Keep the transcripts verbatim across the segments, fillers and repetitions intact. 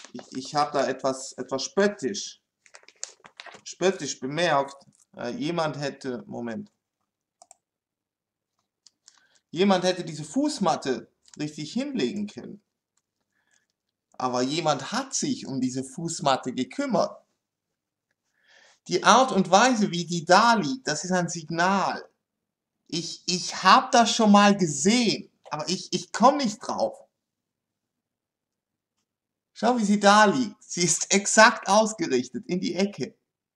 ich, ich habe da etwas, etwas spöttisch, spöttisch bemerkt. Äh, jemand hätte, Moment, jemand hätte diese Fußmatte richtig hinlegen können. Aber jemand hat sich um diese Fußmatte gekümmert. Die Art und Weise, wie die da liegt, das ist ein Signal. Ich, ich habe das schon mal gesehen, aber ich, ich komme nicht drauf. Schau, wie sie da liegt. Sie ist exakt ausgerichtet in die Ecke.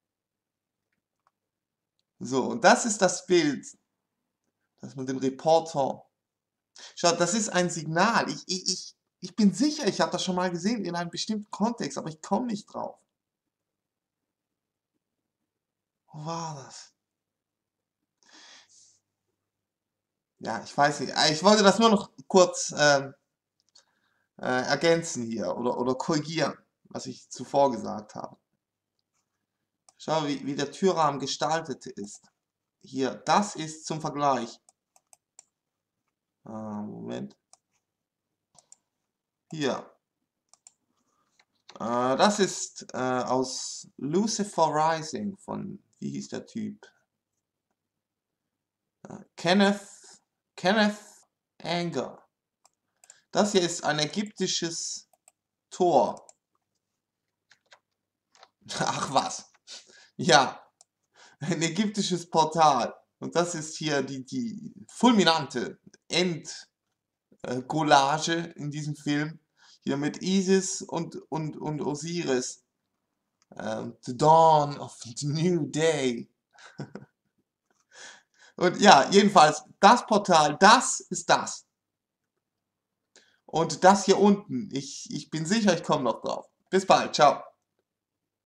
So, und das ist das Bild, das man dem Reporter... Schau, das ist ein Signal. Ich, ich, ich, ich bin sicher, ich habe das schon mal gesehen in einem bestimmten Kontext, aber ich komme nicht drauf. Wo war das? Ja, ich weiß nicht. Ich wollte das nur noch kurz ähm, äh, ergänzen hier oder, oder korrigieren, was ich zuvor gesagt habe. Schau, wie, wie der Türrahmen gestaltet ist. Hier, das ist zum Vergleich. Ah, Moment. Hier. Äh, das ist äh, aus Lucifer Rising von, wie hieß der Typ? Äh, Kenneth, Kenneth Anger. Das hier ist ein ägyptisches Tor. Ach was. Ja, ein ägyptisches Portal. Und das ist hier die, die fulminante Endcollage in diesem Film. Hier mit Isis und, und, und Osiris. Ähm, the dawn of the new day. Und ja, jedenfalls, das Portal, das ist das. Und das hier unten, ich, ich bin sicher, ich komme noch drauf. Bis bald, ciao.